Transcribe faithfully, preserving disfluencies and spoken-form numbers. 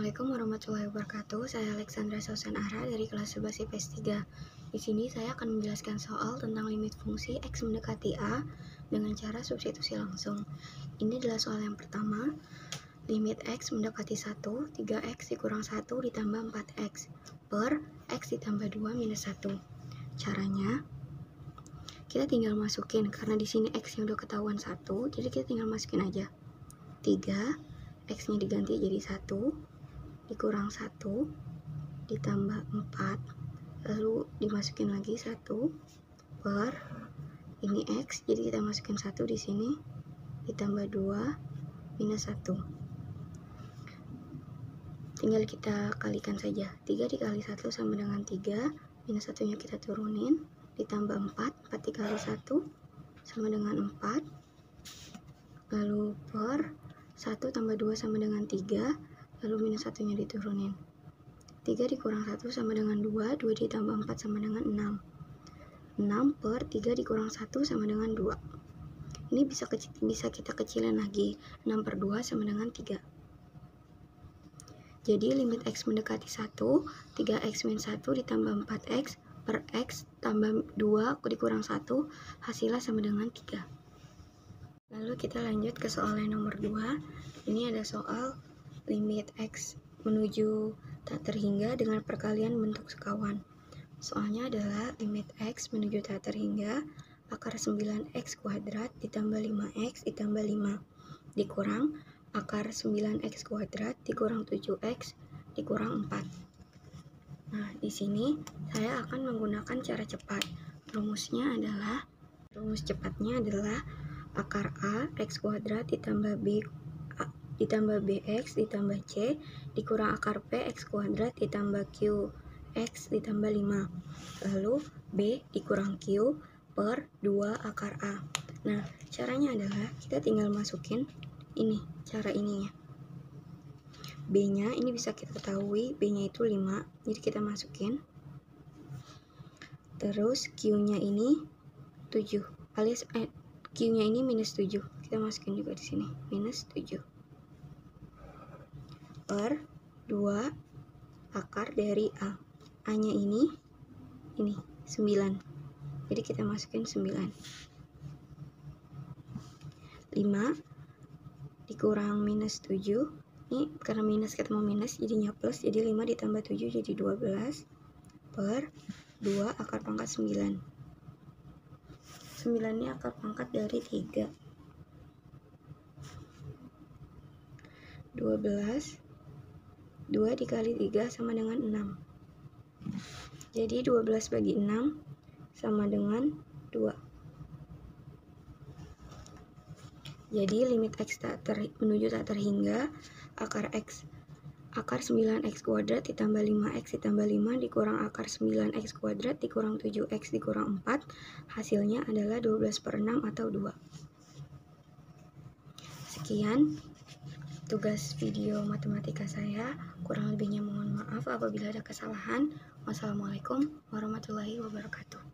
Assalamualaikum warahmatullahi wabarakatuh. Saya Alexandra Sausan Ara dari kelas sebelas I P S tiga. Di sini saya akan menjelaskan soal tentang limit fungsi X mendekati A dengan cara substitusi langsung. Ini adalah soal yang pertama. Limit X mendekati satu, tiga X dikurang satu ditambah empat X per X ditambah dua minus satu. Caranya, kita tinggal masukin, karena di sini X-nya udah ketahuan satu, jadi kita tinggal masukin aja. tiga, X-nya diganti jadi satu, dikurang satu, ditambah empat, lalu dimasukin lagi satu, per, ini X, jadi kita masukin satu di sini, ditambah dua, minus satu. Tinggal kita kalikan saja, tiga dikali satu sama dengan tiga, minus satunya kita turunin, ditambah empat, empat dikali satu, sama dengan empat, lalu per, satu tambah dua sama dengan tiga, lalu minus satunya diturunin. tiga dikurang satu sama dengan dua, dua ditambah empat sama dengan enam. enam per tiga dikurang satu sama dengan dua. Ini bisa, kecil, bisa kita kecilin lagi, enam per dua sama dengan tiga. Jadi limit X mendekati satu, tiga X minus satu ditambah empat X per X tambah dua dikurang satu, hasilnya sama dengan tiga. Lalu kita lanjut ke soal yang nomor dua. Ini ada soal limit X menuju tak terhingga dengan perkalian bentuk sekawan. Soalnya adalah limit X menuju tak terhingga akar sembilan X kuadrat ditambah lima X ditambah lima dikurang akar sembilan X kuadrat dikurang tujuh X dikurang empat. Nah, di sini saya akan menggunakan cara cepat. Rumusnya adalah, rumus cepatnya adalah akar A X kuadrat ditambah B A, ditambah Bx ditambah C dikurang akar P X kuadrat ditambah Q X ditambah lima, lalu B dikurang Q per dua akar A. Nah, caranya adalah kita tinggal masukin ini, cara ininya. B nya ini bisa kita ketahui, B nya itu lima, jadi kita masukin. Terus Q nya ini tujuh, alias eh, Q nya ini minus tujuh, kita masukin juga di sini, minus tujuh per dua akar dari A. A nya ini ini sembilan, jadi kita masukin sembilan. lima dikurang minus tujuh, ini karena minus ketemu minus jadinya plus, jadi lima ditambah tujuh jadi dua belas per dua akar pangkat sembilan. sembilan ini akar pangkat dari tiga. dua belas, dua dikali tiga sama dengan enam. Jadi dua belas bagi enam sama dengan dua. Jadi limit X tak ter, menuju tak terhingga akar X akar sembilan X kuadrat ditambah lima X ditambah lima dikurang akar sembilan X kuadrat dikurang tujuh X dikurang empat, hasilnya adalah dua belas per enam atau dua. Sekian tugas video matematika saya, kurang lebihnya mohon maaf apabila ada kesalahan. Wassalamualaikum warahmatullahi wabarakatuh.